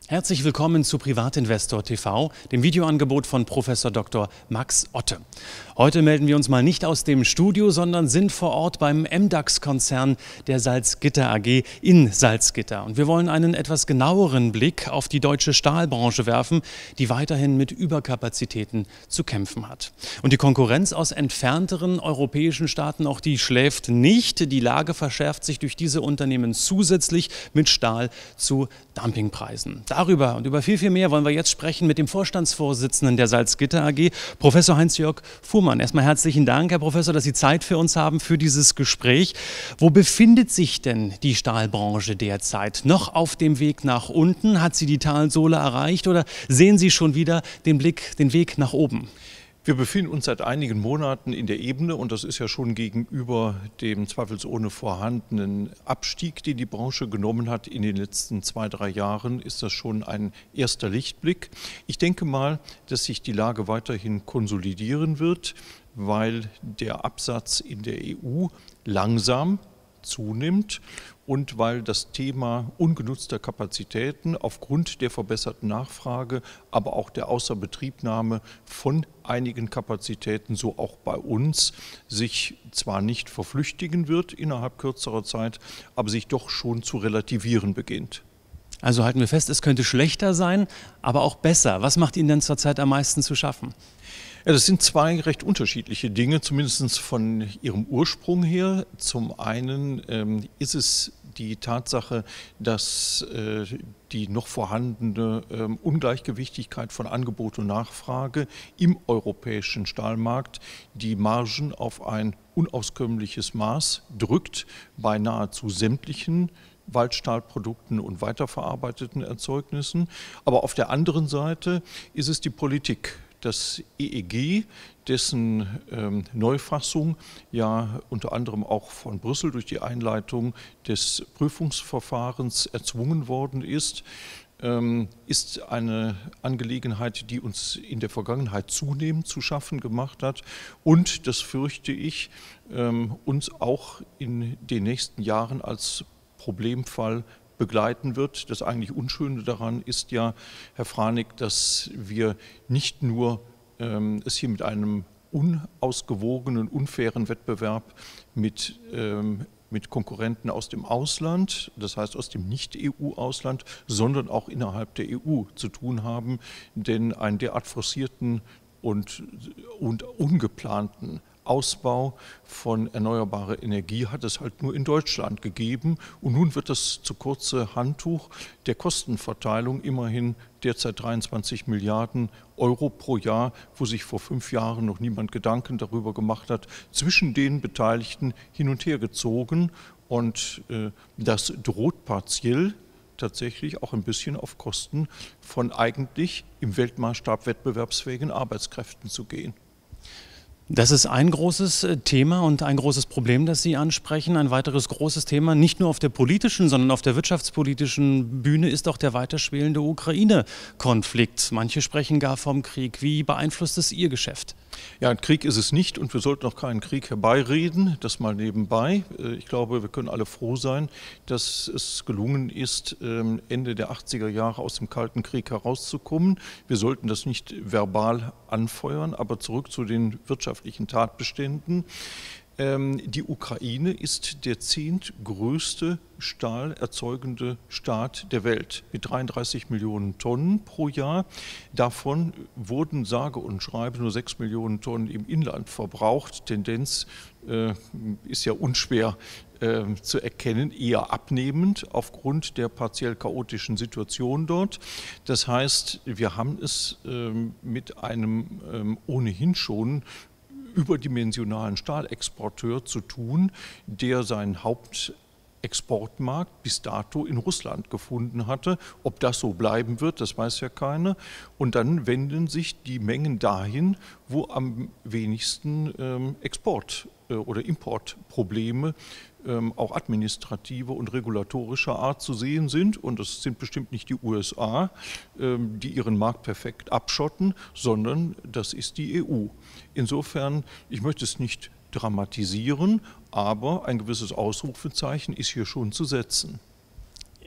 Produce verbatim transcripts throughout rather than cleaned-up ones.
Herzlich willkommen zu Privatinvestor T V, dem Videoangebot von Professor Doktor Max Otte. Heute melden wir uns mal nicht aus dem Studio, sondern sind vor Ort beim M DAX-Konzern der Salzgitter A G in Salzgitter. Und wir wollen einen etwas genaueren Blick auf die deutsche Stahlbranche werfen, die weiterhin mit Überkapazitäten zu kämpfen hat. Und die Konkurrenz aus entfernteren europäischen Staaten, auch die schläft nicht. Die Lage verschärft sich durch diese Unternehmen zusätzlich mit Stahl zu Dumpingpreisen. Darüber und über viel, viel mehr wollen wir jetzt sprechen mit dem Vorstandsvorsitzenden der Salzgitter A G, Professor Heinz-Jörg Fuhrmann. Erstmal herzlichen Dank, Herr Professor, dass Sie Zeit für uns haben für dieses Gespräch. Wo befindet sich denn die Stahlbranche derzeit? Noch auf dem Weg nach unten? Hat sie die Talsohle erreicht oder sehen Sie schon wieder den Blick, den Weg nach oben? Wir befinden uns seit einigen Monaten in der Ebene und das ist ja schon gegenüber dem zweifelsohne vorhandenen Abstieg, den die Branche genommen hat in den letzten zwei, drei Jahren, ist das schon ein erster Lichtblick. Ich denke mal, dass sich die Lage weiterhin konsolidieren wird, weil der Absatz in der E U langsam zunimmt und weil das Thema ungenutzter Kapazitäten aufgrund der verbesserten Nachfrage, aber auch der Außerbetriebnahme von einigen Kapazitäten, so auch bei uns, sich zwar nicht verflüchtigen wird innerhalb kürzerer Zeit, aber sich doch schon zu relativieren beginnt. Also halten wir fest, es könnte schlechter sein, aber auch besser. Was macht Ihnen denn zurzeit am meisten zu schaffen? Ja, das sind zwei recht unterschiedliche Dinge, zumindest von ihrem Ursprung her. Zum einen ähm, ist es die Tatsache, dass äh, die noch vorhandene ähm, Ungleichgewichtigkeit von Angebot und Nachfrage im europäischen Stahlmarkt die Margen auf ein unauskömmliches Maß drückt, bei nahezu sämtlichen Waldstahlprodukten und weiterverarbeiteten Erzeugnissen. Aber auf der anderen Seite ist es die Politik. Das E E G, dessen ähm, Neufassung ja unter anderem auch von Brüssel durch die Einleitung des Prüfungsverfahrens erzwungen worden ist, ähm, ist eine Angelegenheit, die uns in der Vergangenheit zunehmend zu schaffen gemacht hat und, das fürchte ich, ähm, uns auch in den nächsten Jahren als Problemfall begleiten wird. Das eigentlich Unschöne daran ist ja, Herr Franig, dass wir nicht nur ähm, es hier mit einem unausgewogenen, unfairen Wettbewerb mit, ähm, mit Konkurrenten aus dem Ausland, das heißt aus dem Nicht-E U-Ausland, sondern auch innerhalb der E U zu tun haben, denn einen derart forcierten und, und ungeplanten Ausbau von erneuerbarer Energie hat es halt nur in Deutschland gegeben. Und nun wird das zu kurze Handtuch der Kostenverteilung, immerhin derzeit dreiundzwanzig Milliarden Euro pro Jahr, wo sich vor fünf Jahren noch niemand Gedanken darüber gemacht hat, zwischen den Beteiligten hin und her gezogen. Und äh, das droht partiell tatsächlich auch ein bisschen auf Kosten von eigentlich im Weltmaßstab wettbewerbsfähigen Arbeitskräften zu gehen. Das ist ein großes Thema und ein großes Problem, das Sie ansprechen. Ein weiteres großes Thema, nicht nur auf der politischen, sondern auf der wirtschaftspolitischen Bühne, ist auch der weiterschwelende Ukraine-Konflikt. Manche sprechen gar vom Krieg. Wie beeinflusst es Ihr Geschäft? Ja, ein Krieg ist es nicht und wir sollten auch keinen Krieg herbeireden, das mal nebenbei. Ich glaube, wir können alle froh sein, dass es gelungen ist, Ende der achtziger Jahre aus dem Kalten Krieg herauszukommen. Wir sollten das nicht verbal anfeuern, aber zurück zu den wirtschaftlichen Tatbeständen. Die Ukraine ist der zehntgrößte stahlerzeugende Staat der Welt mit dreiunddreißig Millionen Tonnen pro Jahr. Davon wurden sage und schreibe nur sechs Millionen Tonnen im Inland verbraucht. Tendenz äh, ist ja unschwer äh, zu erkennen, eher abnehmend aufgrund der partiell chaotischen Situation dort. Das heißt, wir haben es äh, mit einem äh, ohnehin schon überdimensionalen Stahlexporteur zu tun, der seinen Hauptexportmarkt bis dato in Russland gefunden hatte. Ob das so bleiben wird, das weiß ja keiner. Und dann wenden sich die Mengen dahin, wo am wenigsten ähm, Export- äh, oder Importprobleme ähm, auch administrative und regulatorischer Art zu sehen sind. Und das sind bestimmt nicht die U S A, ähm, die ihren Markt perfekt abschotten, sondern das ist die E U. Insofern, ich möchte es nicht dramatisieren, aber ein gewisses Ausrufezeichen ist hier schon zu setzen.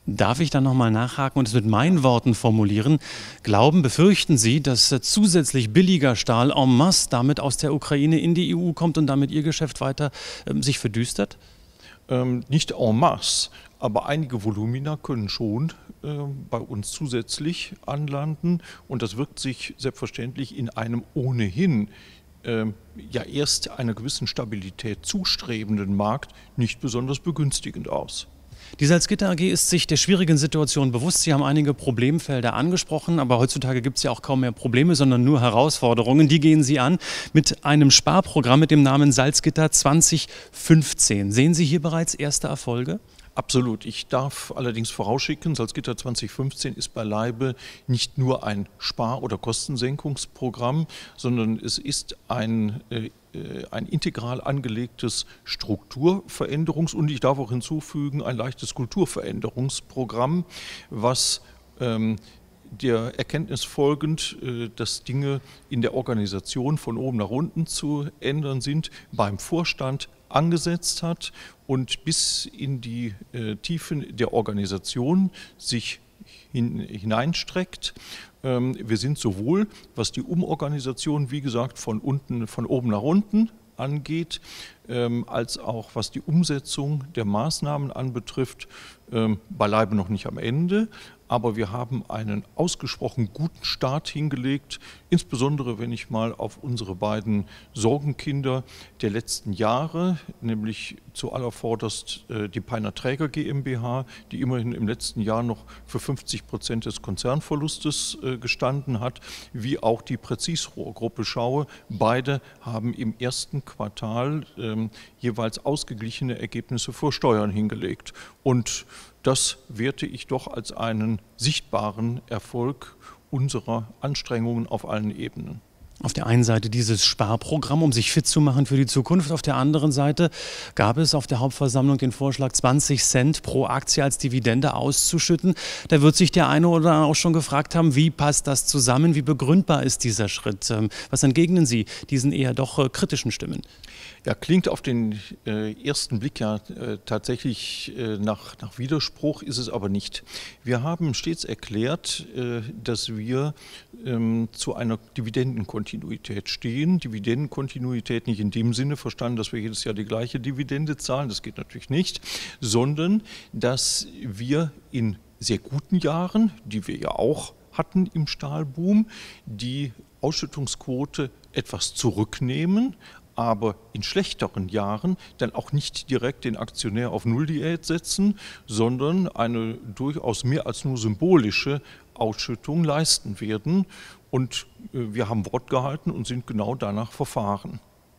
Darf ich dann nochmal nachhaken und es mit meinen Worten formulieren? Glauben, befürchten Sie, dass äh, zusätzlich billiger Stahl en masse damit aus der Ukraine in die E U kommt und damit Ihr Geschäft weiter ähm, sich verdüstert? Ähm, nicht en masse, aber einige Volumina können schon äh, bei uns zusätzlich anlanden und das wirkt sich selbstverständlich in einem ohnehin äh, ja erst einer gewissen Stabilität zustrebenden Markt nicht besonders begünstigend aus. Die Salzgitter A G ist sich der schwierigen Situation bewusst. Sie haben einige Problemfelder angesprochen, aber heutzutage gibt es ja auch kaum mehr Probleme, sondern nur Herausforderungen. Die gehen Sie an mit einem Sparprogramm mit dem Namen Salzgitter zwanzig fünfzehn. Sehen Sie hier bereits erste Erfolge? Absolut. Ich darf allerdings vorausschicken, Salzgitter zwanzig fünfzehn ist beileibe nicht nur ein Spar- oder Kostensenkungsprogramm, sondern es ist ein, äh, ein integral angelegtes Strukturveränderungs- und ich darf auch hinzufügen, ein leichtes Kulturveränderungsprogramm, was ähm, der Erkenntnis folgend, dass Dinge in der Organisation von oben nach unten zu ändern sind, beim Vorstand angesetzt hat und bis in die äh, Tiefen der Organisation sich hin, hineinstreckt. Ähm, wir sind sowohl, was die Umorganisation, wie gesagt, von unten, von oben nach unten angeht, ähm, als auch was die Umsetzung der Maßnahmen anbetrifft, ähm, beileibe noch nicht am Ende. Aber wir haben einen ausgesprochen guten Start hingelegt, insbesondere wenn ich mal auf unsere beiden Sorgenkinder der letzten Jahre, nämlich zuallervorderst äh, die Peiner Träger GmbH, die immerhin im letzten Jahr noch für fünfzig Prozent des Konzernverlustes äh, gestanden hat, wie auch die Präzisrohrgruppe schaue. Beide haben im ersten Quartal ähm, jeweils ausgeglichene Ergebnisse vor Steuern hingelegt. Und das werte ich doch als einen sichtbaren Erfolg unserer Anstrengungen auf allen Ebenen. Auf der einen Seite dieses Sparprogramm, um sich fit zu machen für die Zukunft. Auf der anderen Seite gab es auf der Hauptversammlung den Vorschlag, zwanzig Cent pro Aktie als Dividende auszuschütten. Da wird sich der eine oder andere auch schon gefragt haben, wie passt das zusammen, wie begründbar ist dieser Schritt? Was entgegnen Sie diesen eher doch äh, kritischen Stimmen? Ja, klingt auf den äh, ersten Blick ja äh, tatsächlich äh, nach, nach Widerspruch, ist es aber nicht. Wir haben stets erklärt, äh, dass wir ähm, zu einer Dividendenkontinuität stehen. Dividendenkontinuität nicht in dem Sinne verstanden, dass wir jedes Jahr die gleiche Dividende zahlen, das geht natürlich nicht, sondern dass wir in sehr guten Jahren, die wir ja auch hatten im Stahlboom, die Ausschüttungsquote etwas zurücknehmen, aber in schlechteren Jahren dann auch nicht direkt den Aktionär auf Nulldiät setzen, sondern eine durchaus mehr als nur symbolische Ausschüttung leisten werden. Und wir haben Wort gehalten und sind genau danach verfahren.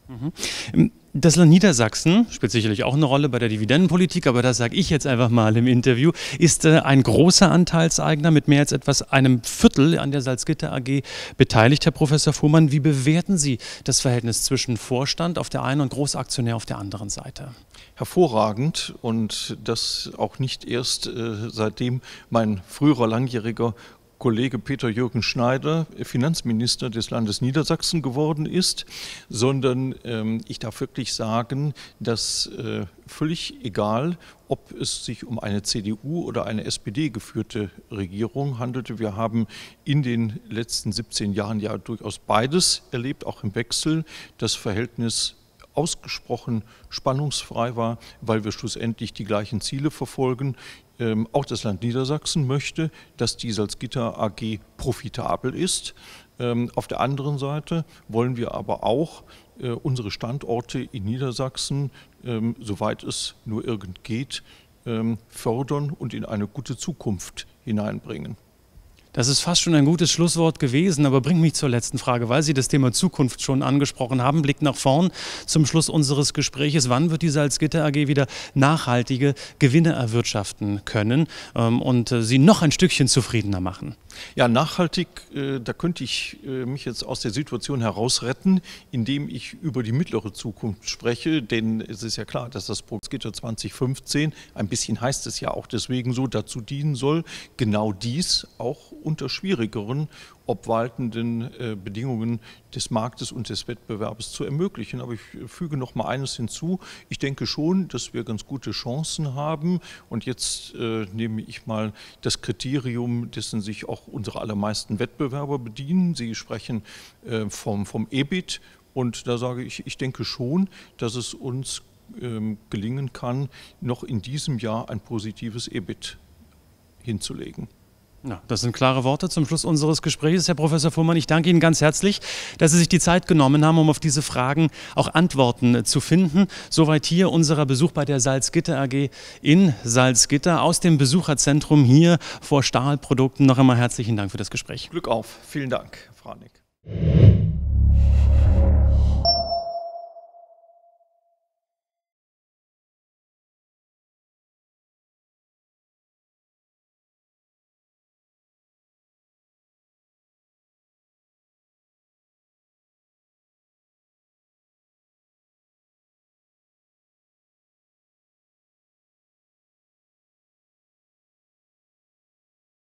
Das Land Niedersachsen spielt sicherlich auch eine Rolle bei der Dividendenpolitik, aber das sage ich jetzt einfach mal im Interview, ist äh, ein großer Anteilseigner mit mehr als etwas einem Viertel an der Salzgitter A G beteiligt. Herr Professor Fuhrmann, wie bewerten Sie das Verhältnis zwischen Vorstand auf der einen und Großaktionär auf der anderen Seite? Hervorragend und das auch nicht erst äh, seitdem mein früherer langjähriger Kollege Peter-Jürgen Schneider Finanzminister des Landes Niedersachsen geworden ist, sondern ähm, ich darf wirklich sagen, dass äh, völlig egal, ob es sich um eine C D U oder eine S P D geführte Regierung handelte. Wir haben in den letzten siebzehn Jahren ja durchaus beides erlebt, auch im Wechsel. Das Verhältnis ausgesprochen spannungsfrei war, weil wir schlussendlich die gleichen Ziele verfolgen. Ähm, auch das Land Niedersachsen möchte, dass die Salzgitter A G profitabel ist. Ähm, auf der anderen Seite wollen wir aber auch äh, unsere Standorte in Niedersachsen, ähm, soweit es nur irgend geht, ähm, fördern und in eine gute Zukunft hineinbringen. Das ist fast schon ein gutes Schlusswort gewesen, aber bringt mich zur letzten Frage, weil Sie das Thema Zukunft schon angesprochen haben. Blick nach vorn zum Schluss unseres Gespräches. Wann wird die Salzgitter A G wieder nachhaltige Gewinne erwirtschaften können ähm, und äh, Sie noch ein Stückchen zufriedener machen? Ja, nachhaltig, äh, da könnte ich äh, mich jetzt aus der Situation herausretten, indem ich über die mittlere Zukunft spreche, denn es ist ja klar, dass das Salzgitter zwanzig fünfzehn, ein bisschen heißt es ja auch deswegen so, dazu dienen soll, genau dies auch unter schwierigeren obwaltenden äh, Bedingungen des Marktes und des Wettbewerbs zu ermöglichen. Aber ich füge noch mal eines hinzu. Ich denke schon, dass wir ganz gute Chancen haben. Und jetzt äh, nehme ich mal das Kriterium, dessen sich auch unsere allermeisten Wettbewerber bedienen. Sie sprechen äh, vom, vom E B I T. Und da sage ich, ich denke schon, dass es uns ähm, gelingen kann, noch in diesem Jahr ein positives E B I T hinzulegen. Ja, das sind klare Worte zum Schluss unseres Gesprächs. Herr Professor Fuhrmann, ich danke Ihnen ganz herzlich, dass Sie sich die Zeit genommen haben, um auf diese Fragen auch Antworten zu finden. Soweit hier unser Besuch bei der Salzgitter A G in Salzgitter aus dem Besucherzentrum hier vor Stahlprodukten. Noch einmal herzlichen Dank für das Gespräch. Glück auf. Vielen Dank, Herr Franek.